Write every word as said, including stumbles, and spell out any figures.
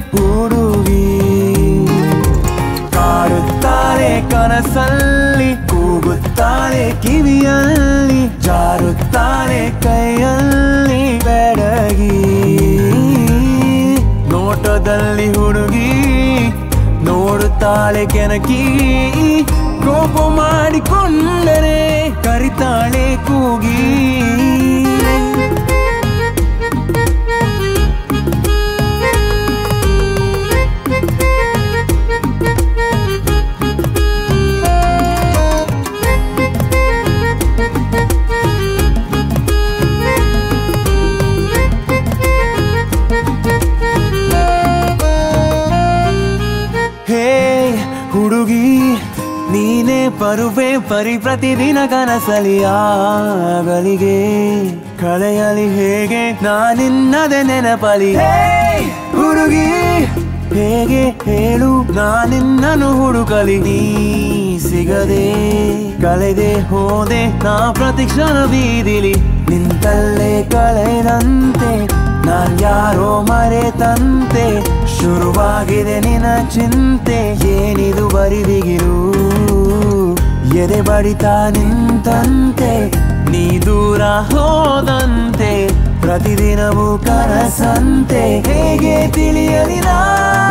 ಹುಡುಗಿ ಕಾಡುತ್ತಾಳೆ ಕನಸಲ್ಲಿ ಕೂಗುತ್ತಾಳೆ ಕಿವಿಯಲ್ಲಿ ಜಾರುತ್ತಾಳೆ ಕೈಯಲ್ಲಿ ಬೆಡಗಿ ನೋಟದಲ್ಲಿ ಹುಡುಗಿ ನೋಡುತ್ತಾಳೆ ಕೆನಕಿ ಕೋಪ ಮಾಡಿಕೊಂಡರೆ ಕರಿತಾಳೆ ಕೂಗಿ ಹುಡುಗಿ ನೀನೇ ಬರುವೆ ಪರಿ ಪ್ರತಿದಿನ ಕನಸಲಿ ಆಗಲಿಗೆ ಕಳೆಯಲಿ ಹೇಗೆ ನಾನಿನ್ನದೆ ನೆನಪಲಿ ಹುಡುಗಿ ಹೇಗೆ ಹೇಳು ನಾನಿನ್ನನು ಹುಡುಕಲಿ ನೀ ಸಿಗದೆ ಕಳೆದೆ ಹೋದೆ ನಾ ಪ್ರತಿಕ್ಷಣ ಬೀದಿಲಿ ನಿಂತಲ್ಲೇ ಕಳೆದಂತೆ ನಾನ್ ಯಾರೋ ಮರೆತಂತೆ ಶುರುವಾಗಿದೆ ನಿನ್ನ ಚಿಂತೆ ಏನಿದು ಬರಿದಿಗಿರು ಎದೆ ಬಡಿತ ನಿಂತಂತೆ ನೀ ದೂರ ಹೋದಂತೆ ಪ್ರತಿದಿನವೂ ಕನಸಂತೆ ಹೇಗೆ ತಿಳಿಯಲಿಲ್ಲ